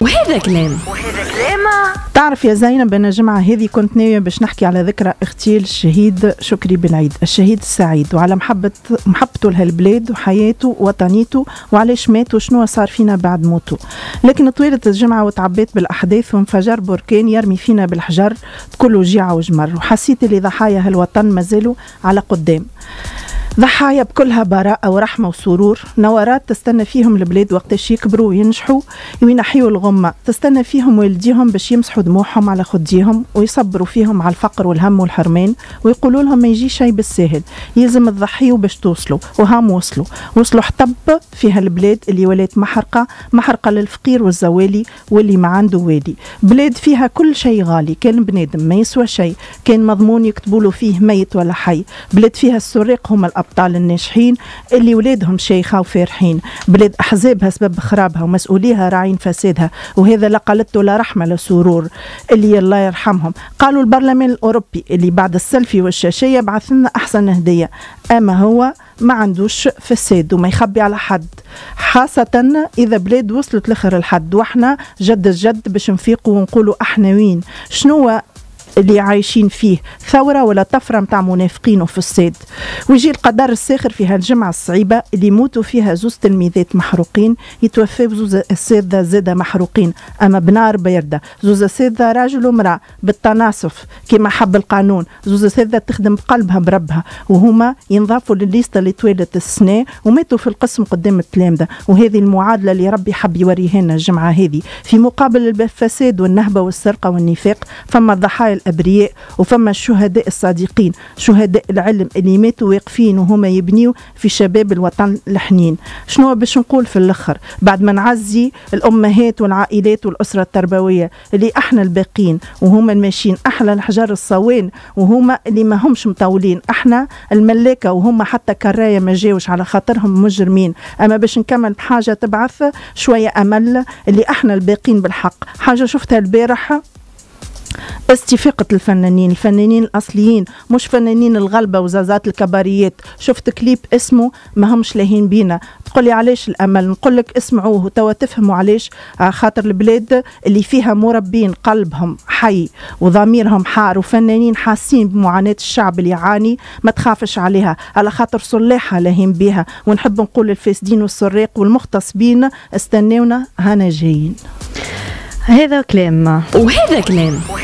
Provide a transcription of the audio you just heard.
وهذا كلام. تعرف يا زينب، أنا جمعة هذه كنت ناوية باش نحكي على ذكرى اغتيال الشهيد شكري بالعيد، الشهيد السعيد، وعلى محبته لهالبلاد وحياته وطنيته وعلاش مات وشنو صار فينا بعد موته. لكن طويلت الجمعة وتعبيت بالأحداث وانفجر بركان يرمي فينا بالحجر بكل وجيعة وجمر، وحسيت اللي ضحايا هالوطن مازالوا على قدام، ضحايا بكلها براءة ورحمة وسرور، نورات تستنى فيهم البلاد وقتاش يكبروا وينجحوا وينحيوا الغمة، تستنى فيهم والديهم باش يمسحوا دموعهم على خديهم ويصبروا فيهم على الفقر والهم والحرمان، ويقولوا لهم ما يجي شيء بالساهل، يلزم تضحيوا باش توصلوا، وهم وصلوا حطب في هالبلاد اللي ولات محرقة للفقير والزوالي واللي ما عنده والي، بلاد فيها كل شيء غالي، كان بنادم ما يسوى شيء، كان مضمون يكتبوا له فيه ميت ولا حي، بلاد فيها السراق هم الأبطال الناجحين اللي ولادهم شيخة وفارحين، بلاد أحزابها سبب خرابها ومسؤوليها راعين فسادها، وهذا لا قالته لا رحمة لا سرور اللي الله يرحمهم. قالوا البرلمان الأوروبي اللي بعد السيلفي والشاشية بعث لنا أحسن هدية، أما هو ما عندوش فساد وما يخبي على حد، خاصة إذا بلاد وصلت لآخر الحد، وإحنا جد الجد باش نفيقوا ونقولوا إحنا وين، شنو اللي عايشين فيه، ثورة ولا طفرة متاع منافقين وفساد. ويجي القدر الساخر في هالجمعة الصعيبة اللي يموتوا فيها زوز تلميذات محروقين، يتوفوا زوز أساتذة زادة محروقين أما بنار باردة، زوز أساتذة راجل ومرأة بالتناصف كما حب القانون، زوز أساتذة تخدم بقلبها بربها، وهما ينضافوا للليسته اللي طويلت السنة وماتوا في القسم قدام التلامذة. وهذه المعادلة اللي ربي حب يوريها لنا الجمعة هذه، في مقابل الفساد والنهبة والسرقة والنفاق فما الضحايا الأبرياء وفما الشهداء الصادقين، شهداء العلم اللي ماتوا واقفين وهما يبنيوا في شباب الوطن الحنين. شنو باش نقول في الأخر بعد ما نعزي الأمهات والعائلات والأسرة التربوية اللي احنا الباقين وهما ماشيين أحلى الحجر الصوان، وهما اللي ما همش مطولين، احنا الملاكة وهما حتى كراية ما جاوش على خاطرهم مجرمين. أما باش نكمل بحاجة تبعث شوية أمل اللي احنا الباقين بالحق، حاجة شفتها البارح، استفاقة الفنانين الأصليين، مش فنانين الغلبة وزازات الكباريات. شفت كليب اسمه ما همش لاهين بينا، تقولي علاش الأمل؟ نقولك اسمعوه وتوا تفهموا علاش، خاطر البلاد اللي فيها مربين قلبهم حي وضميرهم حار وفنانين حاسين بمعاناة الشعب اللي يعاني ما تخافش عليها، على خاطر صلاحها لاهين بيها. ونحب نقول الفاسدين والسراق والمغتصبين استناونا هنا جايين. هذا كلام وهذا كلام.